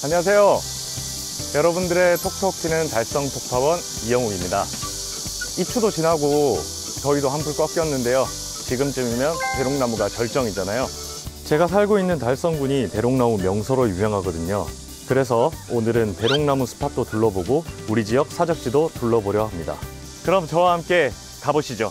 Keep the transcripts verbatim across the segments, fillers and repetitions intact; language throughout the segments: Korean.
안녕하세요. 여러분들의 톡톡 튀는 달성 톡파원 이영욱입니다. 입추도 지나고 더위도 한풀 꺾였는데요. 지금쯤이면 대롱나무가 절정이잖아요. 제가 살고 있는 달성군이 대롱나무 명소로 유명하거든요. 그래서 오늘은 대롱나무 스팟도 둘러보고 우리 지역 사적지도 둘러보려 합니다. 그럼 저와 함께 가보시죠.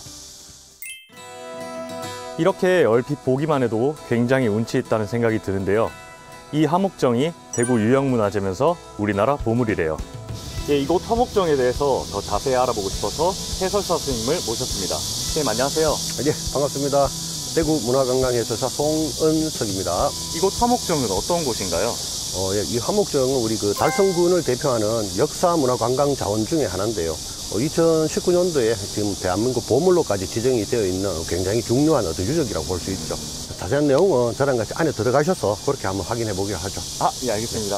이렇게 얼핏 보기만 해도 굉장히 운치 있다는 생각이 드는데요. 이 화목정이 대구 유형문화재면서 우리나라 보물이래요. 예, 이곳 화목정에 대해서 더 자세히 알아보고 싶어서 해설사 스님을 모셨습니다. 스님 안녕하세요. 네, 반갑습니다. 대구 문화관광해설사 송은석입니다. 이곳 화목정은 어떤 곳인가요? 어, 예, 이 화목정은 우리 그 달성군을 대표하는 역사 문화관광 자원 중에 하나인데요. 어, 이천십구 년도에 지금 대한민국 보물로까지 지정이 되어 있는 굉장히 중요한 어떤 유적이라고 볼 수 있죠. 자세한 내용은 저랑 같이 안에 들어가셔서 그렇게 한번 확인해 보기로 하죠. 아, 예, 알겠습니다.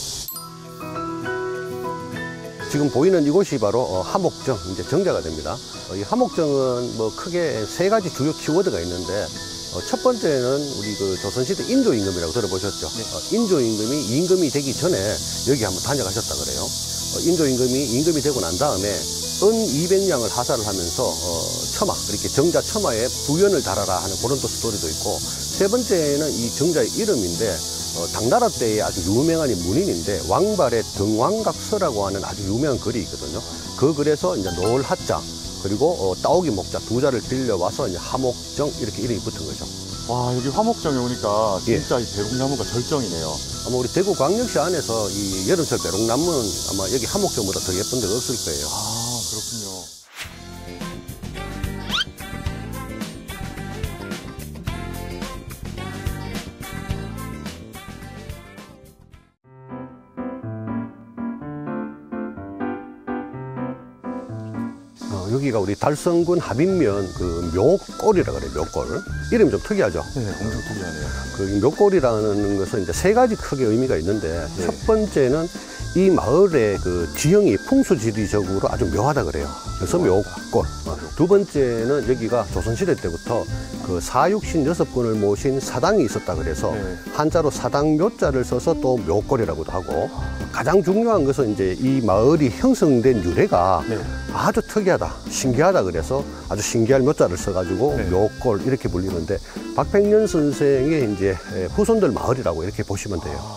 지금 보이는 이곳이 바로 어, 화목정, 이제 정자가 됩니다. 어, 이 화목정은 뭐 크게 세 가지 주요 키워드가 있는데 어, 첫 번째는 우리 그 조선시대 인조임금이라고 들어보셨죠? 네. 어, 인조임금이 임금이 되기 전에 여기 한번 다녀가셨다 그래요. 어, 인조임금이 임금이 되고 난 다음에 은 이백 냥을 하사를 하면서 어, 처마, 이렇게 정자 처마에 부연을 달아라 하는 그런 또 스토리도 있고, 세 번째는 이 정자의 이름인데 어, 당나라 때의 아주 유명한 이 문인인데 왕발의 등왕각서라고 하는 아주 유명한 글이 있거든요. 그 글에서 이제 노을 하자 그리고 어, 따오기 목자 두 자를 빌려와서 이제 화목정 이렇게 이름이 붙은 거죠. 와, 여기 화목정에 오니까 진짜 예. 이 대롱나무가 절정이네요. 아마 우리 대구광역시 안에서 이 여름철 대롱나무는 아마 여기 화목정보다 더 예쁜 데가 없을 거예요. 아, 그렇군요. 여기가 우리 달성군 하빈면 그 묘골이라 그래요. 묘골. 이름이 좀 특이하죠? 네, 엄청 특이하네요. 그 묘골이라는 것은 이제 세 가지 크게 의미가 있는데, 네. 첫 번째는 이 마을의 그 지형이 풍수지리적으로 아주 묘하다 그래요. 그래서 묘골. 두 번째는 여기가 조선시대 때부터 그 사육신 여섯 분을 모신 사당이 있었다 그래서 네. 한자로 사당 묘자를 써서 또 묘골이라고도 하고, 가장 중요한 것은 이제 이 마을이 형성된 유래가 네. 아주 특이하다, 신기하다 그래서 아주 신기한 묘자를 써가지고 네. 묘골 이렇게 불리는데, 박백년 선생의 이제 후손들 마을이라고 이렇게 보시면 돼요. 아.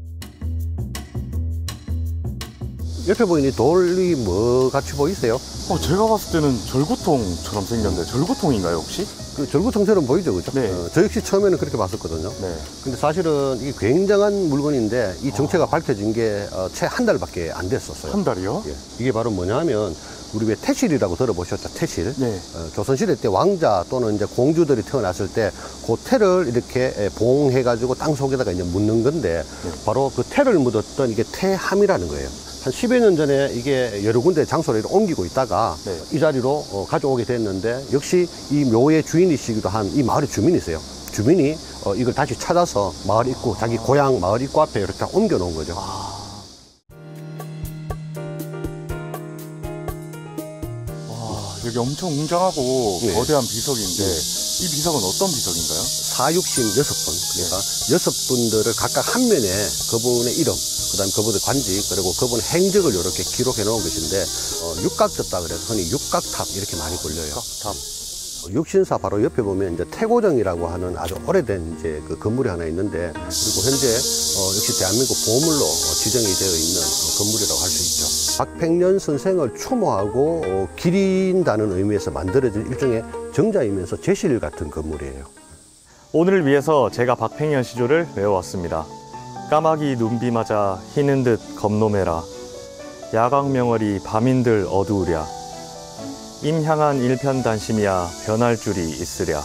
옆에 보이는 이 돌이 뭐 같이 보이세요? 어, 제가 봤을 때는 절구통처럼 생겼는데 절구통인가요 혹시? 그 절구통처럼 보이죠, 그죠? 네. 어, 저 역시 처음에는 그렇게 봤었거든요. 네. 근데 사실은 이게 굉장한 물건인데 이 정체가 아. 밝혀진 게 어, 채 한 달밖에 안 됐었어요. 한 달이요? 예. 이게 바로 뭐냐면 우리 왜 태실이라고 들어보셨죠? 태실. 네. 어, 조선시대 때 왕자 또는 이제 공주들이 태어났을 때 그 태를 이렇게 봉해가지고 땅 속에다가 이제 묻는 건데 네. 바로 그 태를 묻었던 이게 태함이라는 거예요. 한 십여 년 전에 이게 여러 군데 장소를 옮기고 있다가 네. 이 자리로 어, 가져오게 됐는데, 역시 이 묘의 주인이시기도 한 이 마을의 주민이세요. 주민이 어, 이걸 다시 찾아서 마을 입구, 자기 고향 마을 입구 앞에 이렇게 다 옮겨 놓은 거죠. 아. 여기 엄청 웅장하고 네. 거대한 비석인데 네. 이 비석은 어떤 비석인가요? 사육신 여섯 분, 그러니까 네. 여섯 분들을 각각 한 면에 그분의 이름, 그 다음에 그분의 관직, 그리고 그분의 행적을 이렇게 기록해 놓은 것인데, 어, 육각졌다 그래서 흔히 육각탑 이렇게 많이 불려요. 육각탑. 육신사 바로 옆에 보면 이제 태고정이라고 하는 아주 오래된 이제 그 건물이 하나 있는데, 그리고 현재 어, 역시 대한민국 보물로 어, 지정이 되어 있는 어, 건물이라고 할 수 있죠. 박백년 선생을 추모하고 어, 기린다는 의미에서 만들어진 일종의 정자이면서 제실 같은 건물이에요. 오늘을 위해서 제가 박백년 시조를 외워왔습니다. 까마귀 눈비 맞아 희는 듯 겁노매라. 야광명월이 밤인들 어두우랴. 임향한 일편단심이야 변할 줄이 있으랴.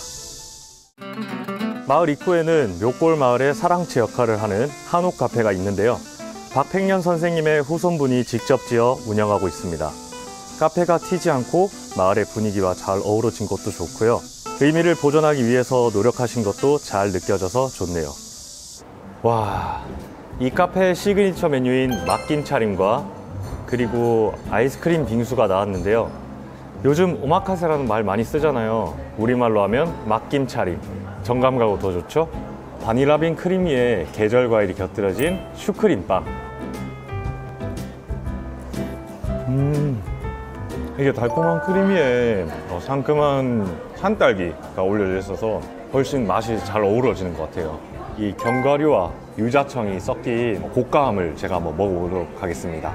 마을 입구에는 묘골 마을의 사랑채 역할을 하는 한옥 카페가 있는데요. 박백년 선생님의 후손분이 직접 지어 운영하고 있습니다. 카페가 튀지 않고 마을의 분위기와 잘 어우러진 것도 좋고요. 의미를 보존하기 위해서 노력하신 것도 잘 느껴져서 좋네요. 와, 이 카페의 시그니처 메뉴인 막김 차림과 그리고 아이스크림 빙수가 나왔는데요. 요즘 오마카세라는 말 많이 쓰잖아요. 우리말로 하면 막김 차림. 정감 가고 더 좋죠? 바닐라빈 크림 위에 계절 과일이 곁들여진 슈크림빵. 음, 이게 달콤한 크림 위에 어, 상큼한 산딸기가 올려져 있어서 훨씬 맛이 잘 어우러지는 것 같아요. 이 견과류와 유자청이 섞인 고가함을 제가 한번 먹어보도록 하겠습니다.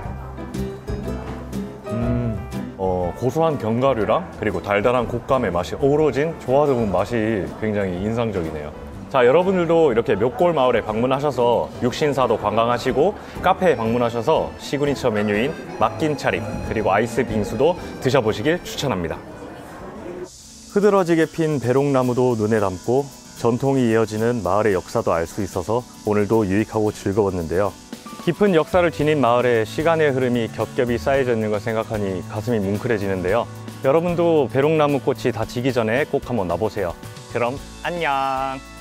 음, 어, 고소한 견과류랑 그리고 달달한 곶감의 맛이 어우러진 조화로운 맛이 굉장히 인상적이네요. 자, 여러분들도 이렇게 묘골 마을에 방문하셔서 육신사도 관광하시고 카페에 방문하셔서 시그니처 메뉴인 막긴 차림 그리고 아이스 빙수도 드셔보시길 추천합니다. 흐드러지게 핀 배롱나무도 눈에 담고 전통이 이어지는 마을의 역사도 알 수 있어서 오늘도 유익하고 즐거웠는데요. 깊은 역사를 지닌 마을에 시간의 흐름이 겹겹이 쌓여져 있는 걸 생각하니 가슴이 뭉클해지는데요. 여러분도 배롱나무 꽃이 다 지기 전에 꼭 한번 놔보세요. 그럼 안녕!